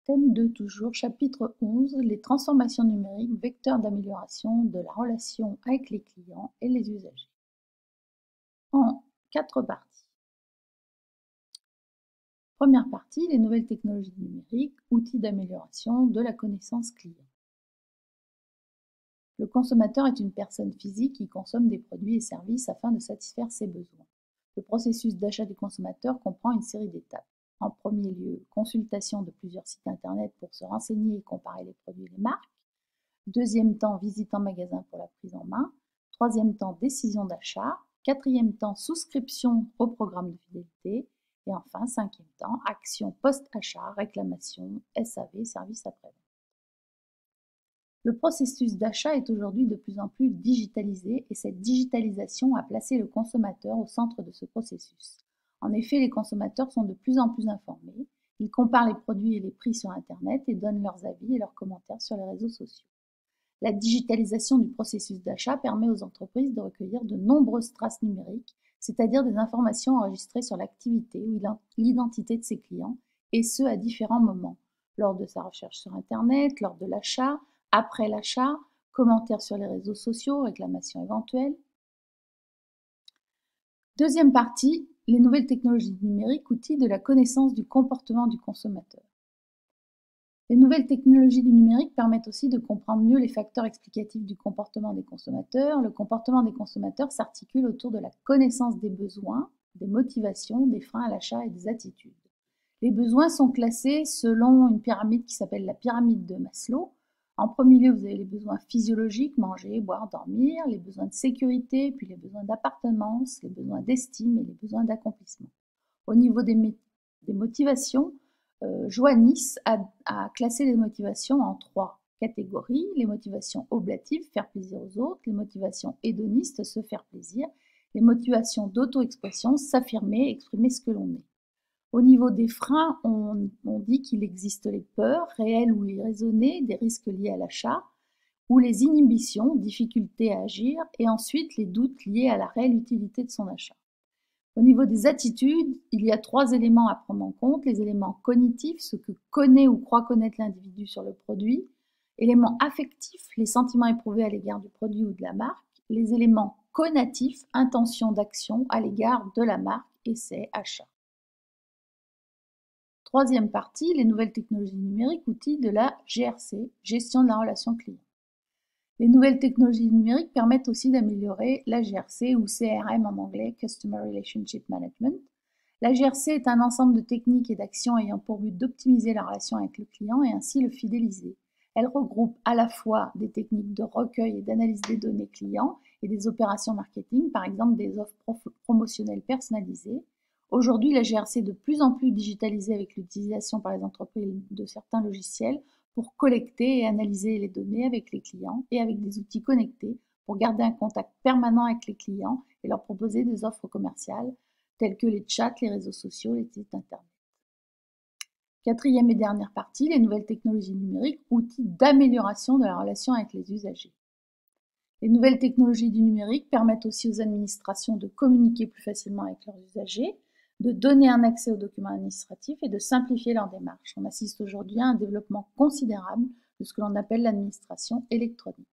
Thème 2 toujours, chapitre 11, les transformations numériques, vecteurs d'amélioration de la relation avec les clients et les usagers. En 4 parties. Première partie, les nouvelles technologies numériques, outils d'amélioration de la connaissance client. Le consommateur est une personne physique qui consomme des produits et services afin de satisfaire ses besoins. Le processus d'achat du consommateur comprend une série d'étapes. En premier lieu, consultation de plusieurs sites internet pour se renseigner et comparer les produits et les marques. Deuxième temps, visite en magasin pour la prise en main. Troisième temps, décision d'achat. Quatrième temps, souscription au programme de fidélité. Et enfin, cinquième temps, action post-achat, réclamation, SAV, service après-vente. Le processus d'achat est aujourd'hui de plus en plus digitalisé et cette digitalisation a placé le consommateur au centre de ce processus. En effet, les consommateurs sont de plus en plus informés, ils comparent les produits et les prix sur Internet et donnent leurs avis et leurs commentaires sur les réseaux sociaux. La digitalisation du processus d'achat permet aux entreprises de recueillir de nombreuses traces numériques, c'est-à-dire des informations enregistrées sur l'activité ou l'identité de ses clients, et ce à différents moments, lors de sa recherche sur Internet, lors de l'achat, après l'achat, commentaires sur les réseaux sociaux, réclamations éventuelles. Deuxième partie, les nouvelles technologies numériques, outils de la connaissance du comportement du consommateur. Les nouvelles technologies du numérique permettent aussi de comprendre mieux les facteurs explicatifs du comportement des consommateurs. Le comportement des consommateurs s'articule autour de la connaissance des besoins, des motivations, des freins à l'achat et des attitudes. Les besoins sont classés selon une pyramide qui s'appelle la pyramide de Maslow. En premier lieu, vous avez les besoins physiologiques, manger, boire, dormir, les besoins de sécurité, puis les besoins d'appartenance, les besoins d'estime et les besoins d'accomplissement. Au niveau des motivations, Joannis a classé les motivations en 3 catégories. Les motivations oblatives, faire plaisir aux autres, les motivations hédonistes, se faire plaisir, les motivations d'auto-expression, s'affirmer, exprimer ce que l'on est. Au niveau des freins, on dit qu'il existe les peurs, réelles ou irraisonnées, des risques liés à l'achat, ou les inhibitions, difficultés à agir, et ensuite les doutes liés à la réelle utilité de son achat. Au niveau des attitudes, il y a 3 éléments à prendre en compte. Les éléments cognitifs, ce que connaît ou croit connaître l'individu sur le produit. Éléments affectifs, les sentiments éprouvés à l'égard du produit ou de la marque. Les éléments conatifs, intention d'action à l'égard de la marque, essai, achat. Troisième partie, les nouvelles technologies numériques, outils de la GRC, gestion de la relation client. Les nouvelles technologies numériques permettent aussi d'améliorer la GRC ou CRM en anglais, Customer Relationship Management. La GRC est un ensemble de techniques et d'actions ayant pour but d'optimiser la relation avec le client et ainsi le fidéliser. Elle regroupe à la fois des techniques de recueil et d'analyse des données clients et des opérations marketing, par exemple des offres promotionnelles personnalisées. Aujourd'hui, la GRC est de plus en plus digitalisée avec l'utilisation par les entreprises de certains logiciels pour collecter et analyser les données avec les clients et avec des outils connectés pour garder un contact permanent avec les clients et leur proposer des offres commerciales telles que les chats, les réseaux sociaux, les sites internet. Quatrième et dernière partie, les nouvelles technologies numériques, outils d'amélioration de la relation avec les usagers. Les nouvelles technologies du numérique permettent aussi aux administrations de communiquer plus facilement avec leurs usagers, de donner un accès aux documents administratifs et de simplifier leurs démarches. On assiste aujourd'hui à un développement considérable de ce que l'on appelle l'administration électronique.